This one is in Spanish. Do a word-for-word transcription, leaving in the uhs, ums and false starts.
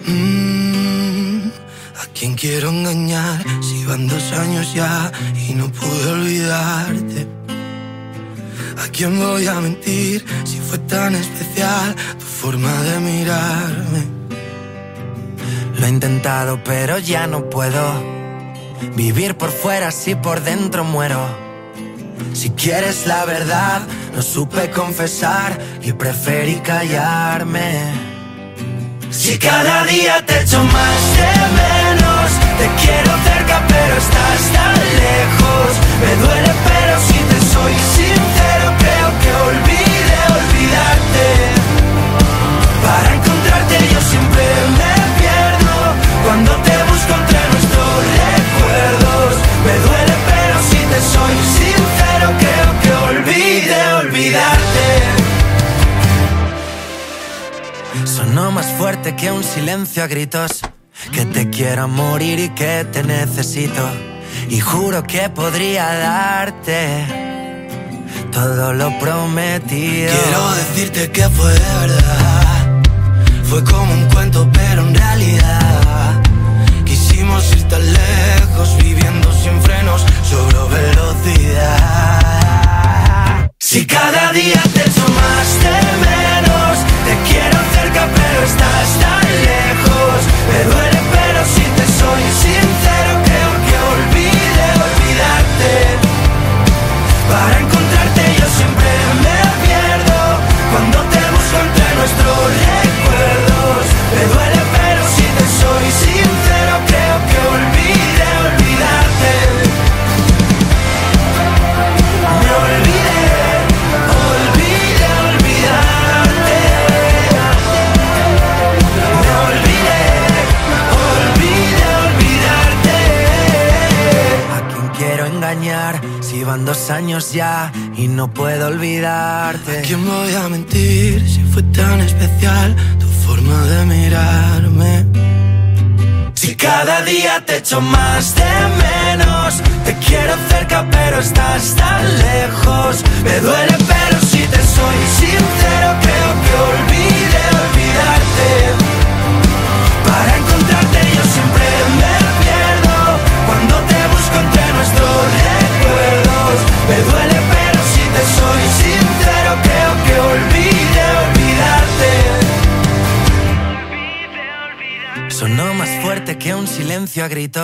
Mm, ¿a quién quiero engañar si van dos años ya y no pude olvidarte? ¿A quién voy a mentir si fue tan especial tu forma de mirarme? Lo he intentado pero ya no puedo vivir por fuera si por dentro muero. Si quieres la verdad, no supe confesar y preferí callarme. Si cada día te echo más de menos, te quiero cerca pero estás tan lejos. Me duele pero si te soy sincero, creo que olvidé olvidarte. Para encontrarte yo siempre me pierdo cuando te busco entre nuestros recuerdos. Me duele pero si te soy sincero, creo que olvidé olvidarte. Sonó más fuerte que un silencio a gritos, que te quiero a morir y que te necesito. Y juro que podría darte todo lo prometido. Quiero decirte que fue de verdad, fue como un cuento pero en realidad quisimos ir tan lejos, viviendo sin frenos, sobre velocidad. Si cada día te echo más de menos, te quiero cerca pero estás tan lejos. Me duele pero si te soy sincero, creo que olvidé olvidarte. Para encontrarte yo siempre me pierdo cuando te busco entre nuestros recuerdos. Me duele pero si te soy sincero, creo que olvidé olvidarte. Me olvidé, olvidé olvidarte. Me olvidé, olvidé olvidarte. ¿A quién quiero engañar si van dos años ya y no puedo olvidarte? ¿A quién voy a mentir si fue tan especial tu forma de mirarme? Si cada día te echo más de menos, te quiero cerca pero estás tan lejos. Me duele pero si te soy sincero, creo que olvidé olvidarte. Para encontrarte yo siempre me pierdo cuando te busco entre nuestros recuerdos. Me duele pero si te soy sincero, creo que olvidé olvidarte. Sonó más fuerte que un silencio a gritos.